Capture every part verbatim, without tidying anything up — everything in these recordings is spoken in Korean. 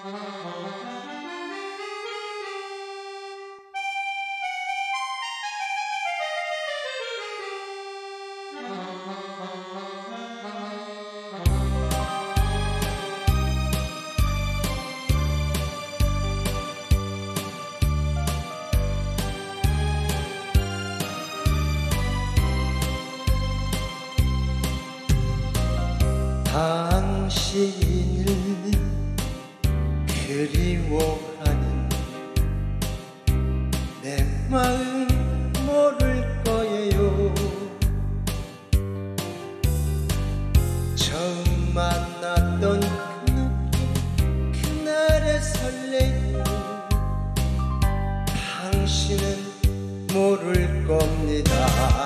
당신을 그리워하는 내 마음 모를 거예요. 처음 만났던 그 느낌, 그날의 설레임, 당신은 모를 겁니다.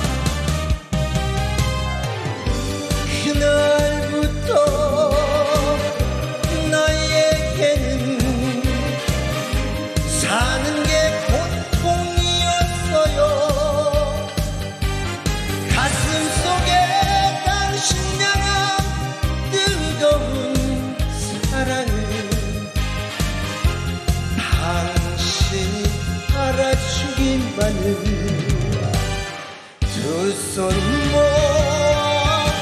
그날부터 나에게는 사는 게 고통이었어요. 가슴속에 당신 향한 뜨거운 사랑을 당신이 알아주기만을 두 손 모아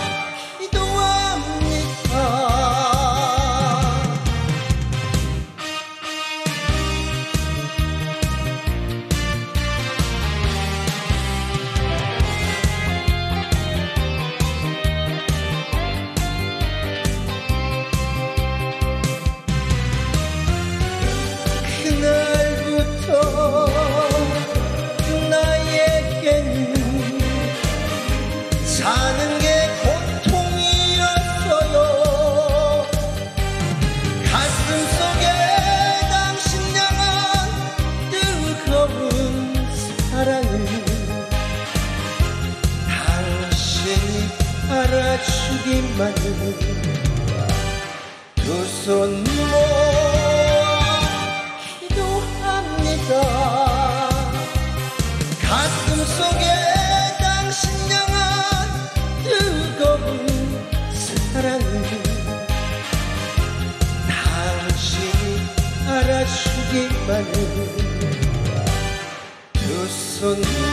사는 게 고통이었어요. 가슴속에 당신 향한 뜨거운 사랑을 당신이 알아주기만을 두 손 모아 기도합니다. 가슴속에 당신 향한 뜨거운 사랑을 당신이 알아주기만을 두 손